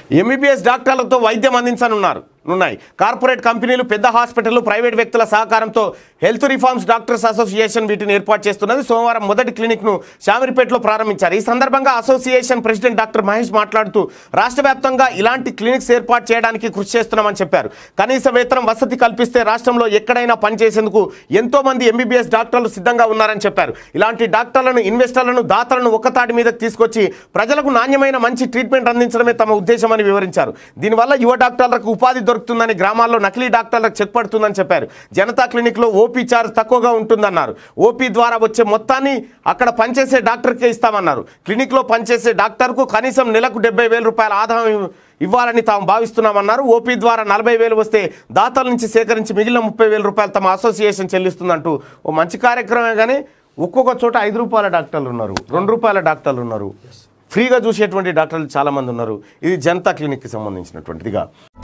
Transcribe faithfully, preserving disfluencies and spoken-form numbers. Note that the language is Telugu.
ఎంబీబీఎస్ డాక్టర్లతో వైద్యం అందించనున్నారు ఉన్నాయి కార్పొరేట్ కంపెనీలు పెద్ద హాస్పిటళ్లు ప్రైవేట్ వ్యక్తుల సహకారంతో హెల్త్ రిఫార్మ్స్ డాక్టర్స్ అసోసియేషన్ వీటిని ఏర్పాటు చేస్తున్నది. సోమవారం మొదటి క్లినిక్ను శామిరిపేటలో ప్రారంభించారు. ఈ సందర్భంగా అసోసియేషన్ ప్రెసిడెంట్ డాక్టర్ మహేష్ మాట్లాడుతూ రాష్ట్ర వ్యాప్తంగా ఇలాంటి క్లినిక్స్ ఏర్పాటు చేయడానికి కృషి చేస్తున్నామని చెప్పారు. కనీస వేతనం వసతి కల్పిస్తే రాష్ట్రంలో ఎక్కడైనా పనిచేసేందుకు ఎంతో మంది ఎంబీబీఎస్ డాక్టర్లు సిద్ధంగా ఉన్నారని చెప్పారు. ఇలాంటి డాక్టర్లను ఇన్వెస్టర్లను దాతలను ఒక్కతాటి మీద తీసుకొచ్చి ప్రజలకు నాణ్యమైన మంచి ట్రీట్మెంట్ అందించడమే తమ ఉద్దేశమని వివరించారు. దీనివల్ల యువ డాక్టర్లకు ఉపాధి దొరుకుతుందని గ్రామాల్లో నకిలీ డాక్టర్లకు చెక్ పడుతుందని చెప్పారు. జనతా క్లినిక్లో ఓపీ చార్జ్ తక్కువగా ఉంటుందన్నారు. ఓపీ ద్వారా వచ్చే మొత్తాన్ని అక్కడ పనిచేసే డాక్టర్కే ఇస్తామన్నారు. క్లినిక్లో పనిచేసే డాక్టర్కు కనీసం నెలకు డెబ్బై వేల రూపాయల ఆదాయం ఇవ్వాలని తాము భావిస్తున్నామన్నారు. ఓపీ ద్వారా నలభై వేలు వస్తే దాతల నుంచి సేకరించి మిగిలిన ముప్పై వేల రూపాయలు తమ అసోసియేషన్ చెల్లిస్తుందంటూ ఓ మంచి కార్యక్రమే. కానీ ఒక్కొక్క చోట ఐదు రూపాయల డాక్టర్లు ఉన్నారు, రెండు రూపాయల డాక్టర్లు ఉన్నారు, ఫ్రీగా చూసేటువంటి డాక్టర్లు చాలామంది ఉన్నారు. ఇది జనతా క్లినిక్కి సంబంధించినటువంటిదిగా